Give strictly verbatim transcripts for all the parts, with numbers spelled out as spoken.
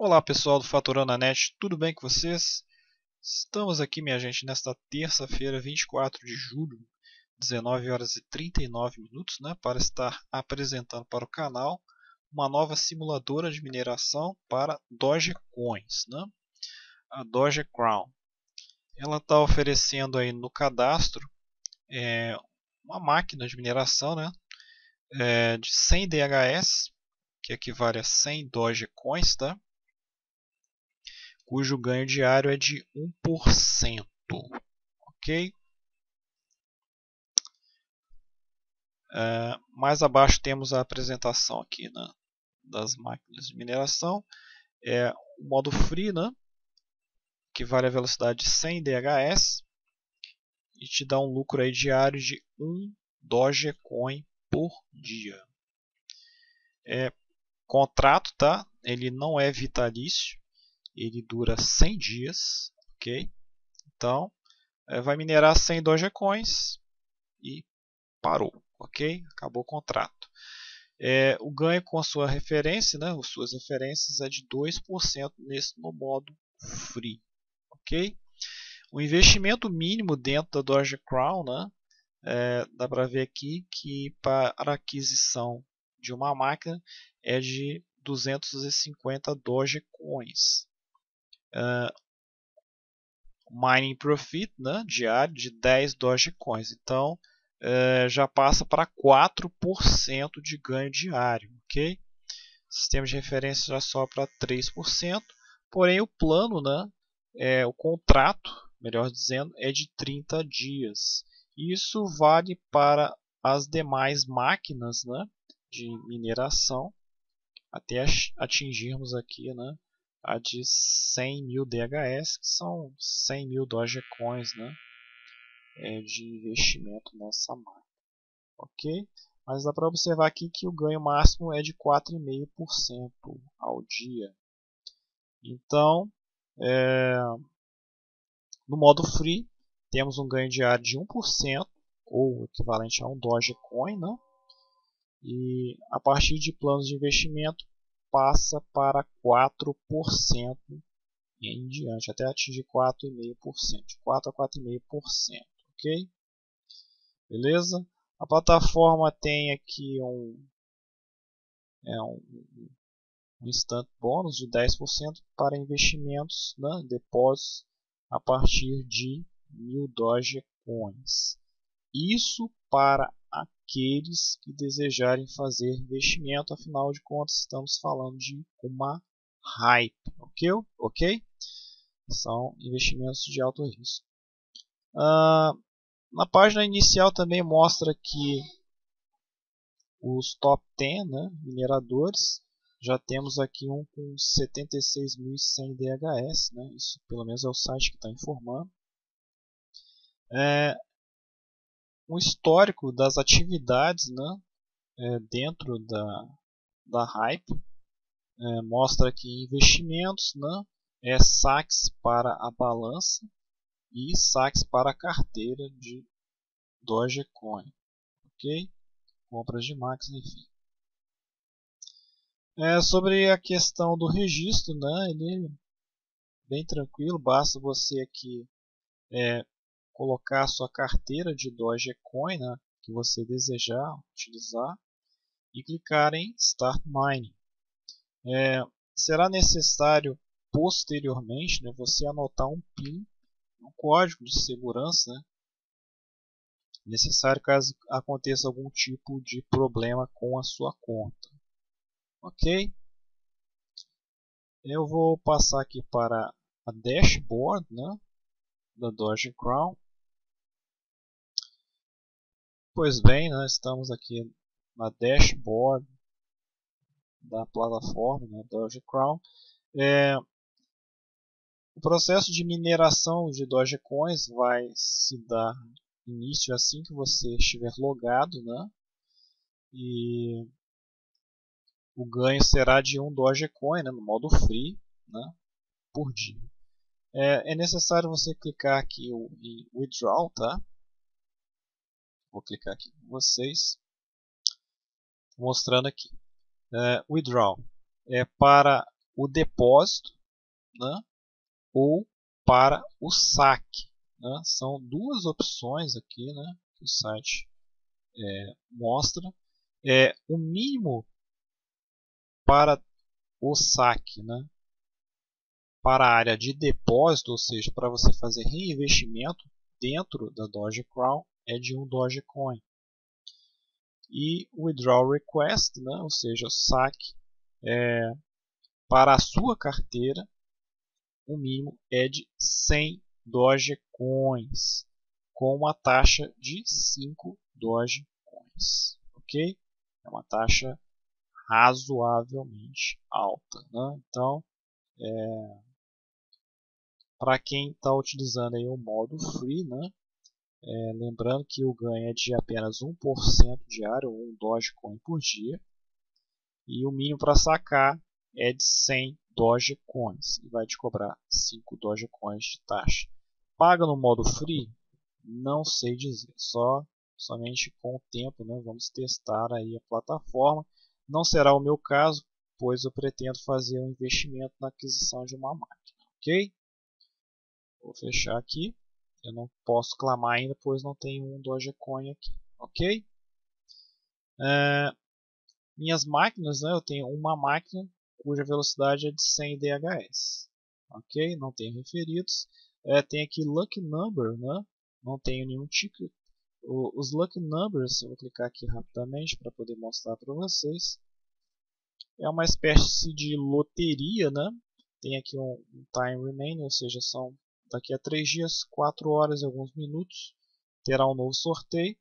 Olá pessoal do Faturando a Net, tudo bem com vocês? Estamos aqui, minha gente, nesta terça-feira, vinte e quatro de julho, dezenove horas e trinta e nove minutos, né, para estar apresentando para o canal uma nova simuladora de mineração para Dogecoins, né, a Dogecoin. Ela está oferecendo aí no cadastro é, uma máquina de mineração, né, é, de cem D H S, que equivale a cem Dogecoins, tá? Cujo ganho diário é de um por cento, ok? É, mais abaixo temos a apresentação aqui, né, das máquinas de mineração. É o modo free, né, que vale a velocidade de cem D H S e te dá um lucro aí diário de um Dogecoin por dia. É contrato, tá? Ele não é vitalício, ele dura cem dias, ok? Então, é, vai minerar cem Dogecoins e parou, ok? Acabou o contrato. É, o ganho com a sua referência, né, as suas referências é de dois por cento nesse, no modo free, ok? O investimento mínimo dentro da Dogecoin, né, é, dá para ver aqui que para a aquisição de uma máquina é de duzentos e cinquenta Dogecoins. Uh, mining profit, né, diário de dez Dogecoins. Então, é, já passa para quatro por cento de ganho diário, ok? Sistema de referência já sobe para três por cento, porém o plano, né, é, o contrato, melhor dizendo, é de trinta dias. Isso vale para as demais máquinas, né, de mineração, até atingirmos aqui, né, a de cem mil D H S, que são cem mil Dogecoins, né, é, de investimento nessa máquina, ok? Mas dá para observar aqui que o ganho máximo é de quatro vírgula cinco por cento ao dia. Então, é, no modo free, temos um ganho diário de um por cento, ou equivalente a um Dogecoin, né? E a partir de planos de investimento, passa para quatro por cento em diante, até atingir quatro vírgula cinco por cento, de quatro a quatro vírgula cinco por cento, ok? Beleza? A plataforma tem aqui um, é um, um instant bônus de dez por cento para investimentos, né, depósitos a partir de mil Dogecoins. Isso para aqueles que desejarem fazer investimento, afinal de contas estamos falando de uma hype, ok? ok? São investimentos de alto risco. Uh, na página inicial também mostra que os top dez, né, mineradores, já temos aqui um com setenta e seis mil e cem D H S, né, isso pelo menos é o site que está informando. É, um histórico das atividades, né, é, dentro da, da Hype, é, mostra aqui investimentos, né, é, saques para a balança e saques para a carteira de Dogecoin, ok? Compras de máquinas, enfim. É, sobre a questão do registro, né, ele é bem tranquilo, basta você aqui é, colocar a sua carteira de Dogecoin, né, que você desejar utilizar e clicar em Start Mining. É, será necessário posteriormente, né, você anotar um PIN, um código de segurança, né, necessário caso aconteça algum tipo de problema com a sua conta. Ok? Eu vou passar aqui para a dashboard, né, da Dogecoin. Pois bem, né, estamos aqui na dashboard da plataforma, né, Dogecoin. É, o processo de mineração de Dogecoins vai se dar início assim que você estiver logado, né, e o ganho será de um Dogecoin, né, no modo free, né, por dia. É, é necessário você clicar aqui em Withdraw, tá? Vou clicar aqui com vocês, mostrando aqui. É, withdraw é para o depósito, né, ou para o saque, né? São duas opções aqui, né, que o site é, mostra. É, o mínimo para o saque, né, para a área de depósito, ou seja, para você fazer reinvestimento dentro da Dogecoin, é de um Dogecoin. E o withdrawal request, né, ou seja, o saque é, para a sua carteira, o mínimo é de cem Dogecoins, com uma taxa de cinco Dogecoins. Ok? É uma taxa razoavelmente alta. Né? Então, é, para quem está utilizando aí o modo free, né? É, lembrando que o ganho é de apenas um por cento diário, ou um Dogecoin por dia. E o mínimo para sacar é de cem Dogecoins e vai te cobrar cinco Dogecoins de taxa. Paga no modo free? Não sei dizer, só somente com o tempo, né? Vamos testar aí a plataforma. Não será o meu caso, pois eu pretendo fazer um investimento na aquisição de uma máquina, ok? Vou fechar aqui. Eu não posso clamar ainda, pois não tenho um Dogecoin aqui, ok? É, minhas máquinas, né, eu tenho uma máquina cuja velocidade é de cem D H S, ok? Não tenho referidos. É, tem aqui Lucky Number, né? Não tenho nenhum ticket. O, os Lucky Numbers, eu vou clicar aqui rapidamente para poder mostrar para vocês. É uma espécie de loteria, né? Tem aqui um, um time remaining, ou seja, são daqui a três dias, quatro horas e alguns minutos, terá um novo sorteio.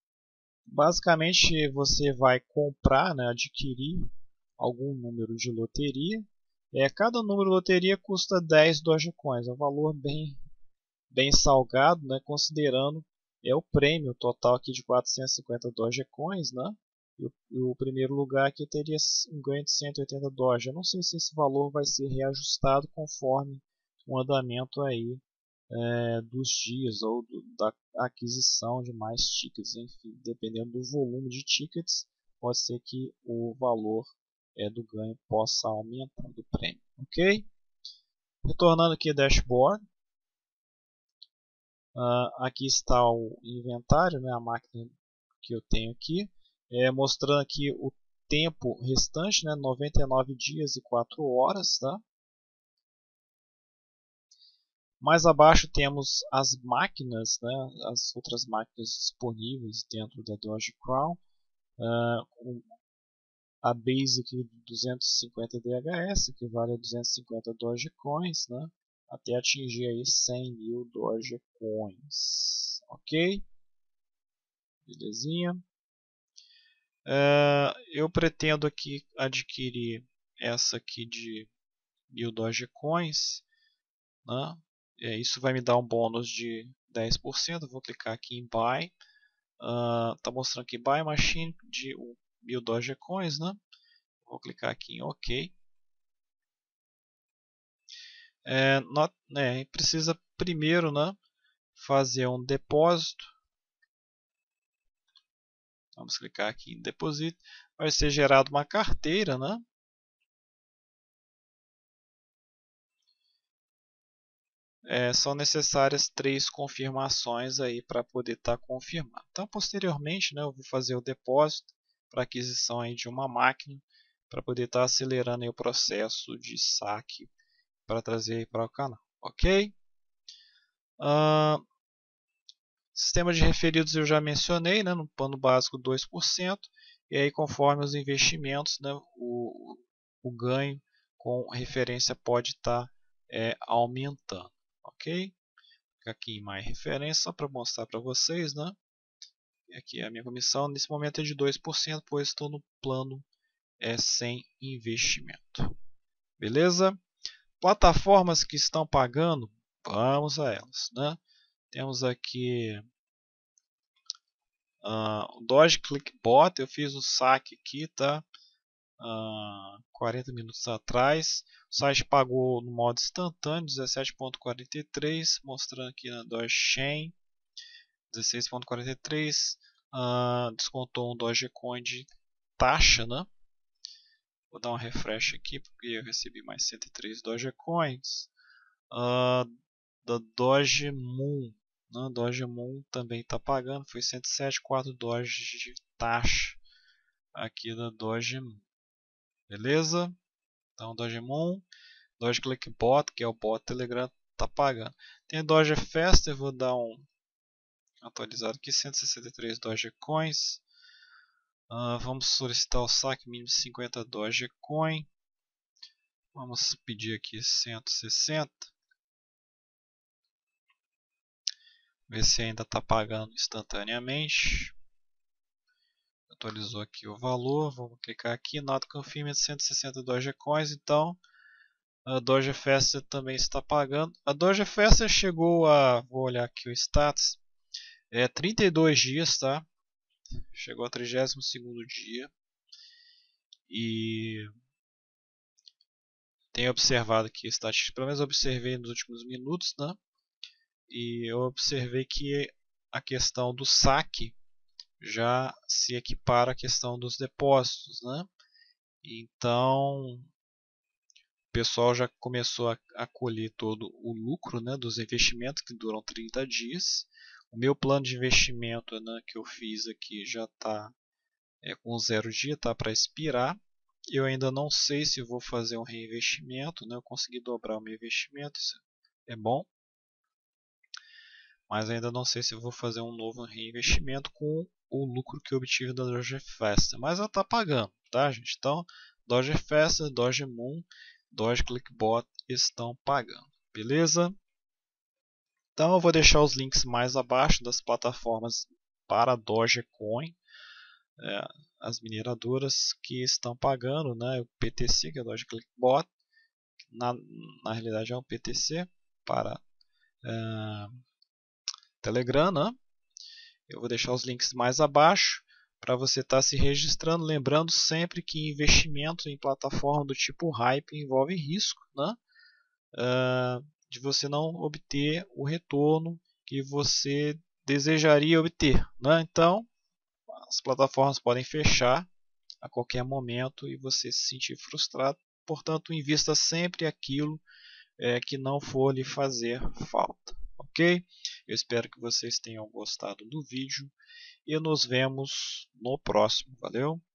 Basicamente você vai comprar, né, adquirir algum número de loteria. É, cada número de loteria custa dez Dogecoins, é um valor bem, bem salgado, né, considerando é o prêmio total aqui de quatrocentos e cinquenta Dogecoins, né? E o, e o primeiro lugar aqui teria um ganho de cento e oitenta Doge. Eu não sei se esse valor vai ser reajustado conforme o andamento aí é, dos dias ou do, da aquisição de mais tickets, enfim, dependendo do volume de tickets, pode ser que o valor é, do ganho possa aumentar do prêmio, ok? Retornando aqui ao dashboard, uh, aqui está o inventário, né, a máquina que eu tenho aqui, é, mostrando aqui o tempo restante, né, noventa e nove dias e quatro horas, tá? Mais abaixo temos as máquinas, né, as outras máquinas disponíveis dentro da Dogecoin. Uh, a Basic de duzentos e cinquenta D H S, que vale a duzentos e cinquenta Dogecoins, né, até atingir aí cem mil Dogecoins. Ok? Belezinha. Uh, eu pretendo aqui adquirir essa aqui de mil Dogecoins, né? É, isso vai me dar um bônus de dez por cento. Vou clicar aqui em Buy. Está uh, mostrando aqui Buy Machine de mil Dogecoins, né? Vou clicar aqui em OK. É, not, é, precisa primeiro, né, fazer um depósito. Vamos clicar aqui em Deposit. Vai ser gerada uma carteira, né? É, são necessárias três confirmações aí para poder estar tá confirmado. Então, posteriormente, né, eu vou fazer o depósito para aquisição aí de uma máquina para poder estar tá acelerando aí o processo de saque para trazer para o canal, ok? Uh, sistema de referidos eu já mencionei, né, no plano básico dois por cento, e aí conforme os investimentos, né, o, o ganho com referência pode estar tá, é, aumentando, ok? Aqui em mais referência só para mostrar para vocês, né? Aqui a minha comissão nesse momento é de dois por cento, pois estou no plano é, sem investimento. Beleza? Plataformas que estão pagando, vamos a elas, né? Temos aqui uh, o Doge Clickbot, eu fiz o saque aqui, tá? Uh, quarenta minutos atrás. O site pagou no modo instantâneo dezessete vírgula quarenta e três, mostrando aqui na Dogechain dezesseis vírgula quarenta e três, uh, descontou um Dogecoin de taxa, né? Vou dar um refresh aqui porque eu recebi mais cento e três Dogecoins. Uh, da Dogemoon, né? Dogemoon também está pagando, foi cento e sete vírgula quatro Doge de taxa aqui da Dogemoon. Beleza? Então Dogemoon, Doge Clickbot, que é o bot Telegram, está pagando. Tem Doge Festa, eu vou dar um atualizado aqui, cento e sessenta e três Dogecoins. Uh, vamos solicitar o saque mínimo de cinquenta Dogecoin. Vamos pedir aqui cento e sessenta. Ver se ainda está pagando instantaneamente. Atualizou aqui o valor. Vamos clicar aqui. Not confirmed cento e sessenta Dogecoins. Então a Doge Festa também está pagando. A Doge Festa chegou a. Vou olhar aqui o status. É trinta e dois dias, tá? Chegou ao trigésimo segundo dia. E tenho observado aqui estatística, pelo menos observei nos últimos minutos, né? E eu observei que a questão do saque já se equipara à questão dos depósitos, né? Então o pessoal já começou a, a colher todo o lucro, né, dos investimentos que duram trinta dias. O meu plano de investimento, né, que eu fiz aqui já está é, com zero dia, tá para expirar. Eu ainda não sei se vou fazer um reinvestimento, né? Eu consegui dobrar o meu investimento, isso é bom. Mas ainda não sei se vou fazer um novo reinvestimento com o lucro que eu obtive da Doge Festa. Mas ela está pagando, tá, gente? Então, Doge Festa, Dogemoon, Doge Clickbot estão pagando, beleza? Então, eu vou deixar os links mais abaixo das plataformas para Dogecoin. É, as mineradoras que estão pagando, né, o P T C, que é o Doge Clickbot, na, na realidade é um P T C para é, Telegram, né? Eu vou deixar os links mais abaixo para você estar tá se registrando, lembrando sempre que investimento em plataforma do tipo Hype envolve risco, né? É, de você não obter o retorno que você desejaria obter, né? Então as plataformas podem fechar a qualquer momento e você se sentir frustrado. Portanto, invista sempre aquilo é, que não for lhe fazer falta. Ok? Eu espero que vocês tenham gostado do vídeo e nos vemos no próximo. Valeu?